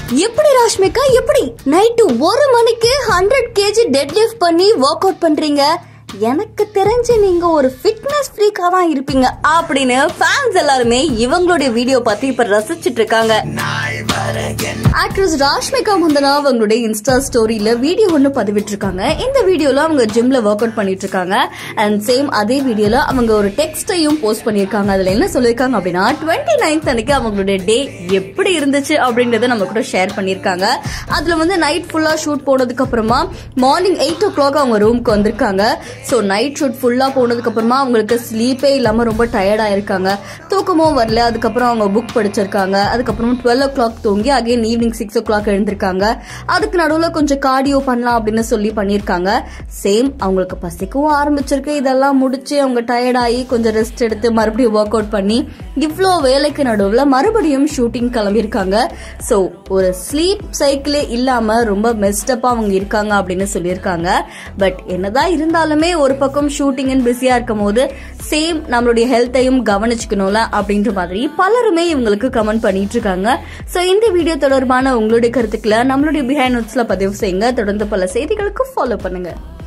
எப்படி ராஷ்மிகா எப்படி நைட்டு 1 மணிக்கு 100 kg டெட் லிஃப்ட் பண்ணி ஒர்க் அவுட் பண்றீங்க? எனக்கு தெரிஞ்சு நீங்க ஒரு ஃபிட்னஸ் ஃப்ரீக்கா தான் இருப்பீங்க அப்படின்னு ஃபேன்ஸ் எல்லாருமே இவங்களுடைய வீடியோ பத்தி இப்ப ரசிச்சிட்டு இருக்காங்க. ஆக்ட்ரஸ் ராஷ்மிகா மந்தனா அவங்களுடைய இன்ஸ்டா ஸ்டோரியில வீடியோ ஒன்னு பதிவிட்டு இருக்காங்க. இந்த வீடியோல அவங்க ஜிம்ல ஒர்க் அவுட் பண்ணிட்டு இருக்காங்க. அண்ட் சேம் அதே வீடியோல அவங்க ஒரு டெக்ஸ்டையும் போஸ்ட் பண்ணிருக்காங்க. அதுல என்ன சொல்லிருக்காங்க அப்படின்னா 29th அன்னைக்கு அவங்களுடைய டே எப்படி இருந்துச்சு அப்படின்றத நம்ம கூட ஷேர் பண்ணிருக்காங்க. அதுல வந்து நைட் ஃபுல்லா ஷூட் போனதுக்கு அப்புறமா மார்னிங் 8 o'clock அவங்க ரூமுக்கு வந்திருக்காங்க. ஸோ நைட் ஷூட் ஃபுல்லா போனதுக்கு அப்புறமா அவங்களுக்கு ஸ்லீப்பே இல்லாம ரொம்ப டயர்டா இருக்காங்க. தூக்கமும் வரல. அதுக்கப்புறம் அவங்க புக் படிச்சிருக்காங்க. அதுக்கப்புறம் 12 o'clock தூங்கி அகைன் ஈவினிங் 6 o'clock எழுந்திருக்காங்க. அதுக்கு நடுவில் கொஞ்சம் கார்டியோ பண்ணலாம் அப்படின்னு சொல்லி பண்ணிருக்காங்க. சேம் அவங்களுக்கு பசிக்கவும் ஆரம்பிச்சிருக்கு. இதெல்லாம் முடிச்சு அவங்க டயர்டாகி கொஞ்சம் ரெஸ்ட் எடுத்து மறுபடியும் ஒர்க் அவுட் பண்ணி இவ்வளோ வேலைக்கு நடுவில் மறுபடியும் ஷூட்டிங் கிளம்பியிருக்காங்க. ஸோ ஒரு ஸ்லீப் சைக்கிளே இல்லாம ரொம்ப மெஸ்டப்பா அவங்க இருக்காங்க அப்படின்னு சொல்லியிருக்காங்க. பட் என்னதான் இருந்தாலுமே ஒரு பக்கம் ஷூட்டிங் பிஸியா இருக்கும் போது சேம் நம்மளுடைய ஹெல்த்தையும் கவனிச்சுக்கணும்ல அப்படின்ற மாதிரி பலருமே இவங்களுக்கு கமெண்ட் பண்ணிட்டு இருக்காங்க. சோ இந்த வீடியோ தொடர்பான உங்களுடைய கருத்துக்களை நம்மளுடைய பிஹைண்ட் நோட்ஸ்ல பதிவு செய்யுங்க. தொடர்ந்து பல செய்திகளுக்கு ஃபாலோ பண்ணுங்க.